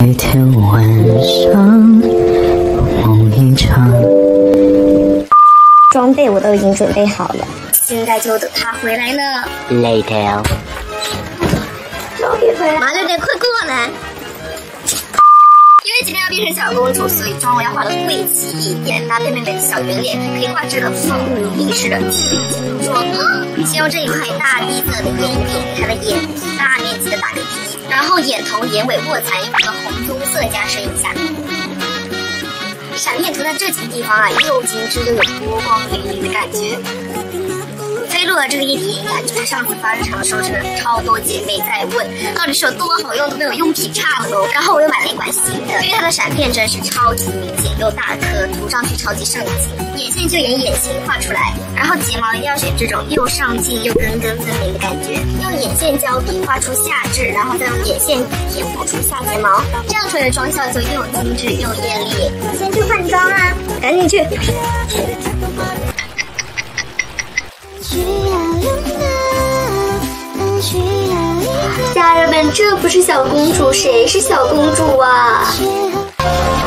那天晚上梦一场。 装备我都已经准备好了，现在就等他回来了。 Later。 终于回来，马六点，快过来！因为今天要变成小公主，所以妆容要画的贵气一点，搭配妹妹的小圆脸，可以画这个凤舞凝视的轻轻妆。先用这一块大地色的眼影给她的眼皮大面积的打个底，然后眼头、眼尾、卧蚕用这个红棕色加深一下。闪电涂在这几个地方啊，又精致又有波光粼粼的感觉。飞鹿的这个液体感就是上次发日常的时候，真的超多姐妹在问到底是有多好用，都没有用品差了哦。然后我又买了一管新的，因为它的闪片真是超级明显又大颗，涂上去超级上镜。眼线就沿眼型画出来，然后睫毛一定要选这种又上镜又根根分明的感觉。用眼线胶笔画出下至，然后再用眼线填补出下睫毛，这样出来的妆效就又精致又艳丽。先去换装啊，赶紧去！家人们，这不是小公主，谁是小公主啊？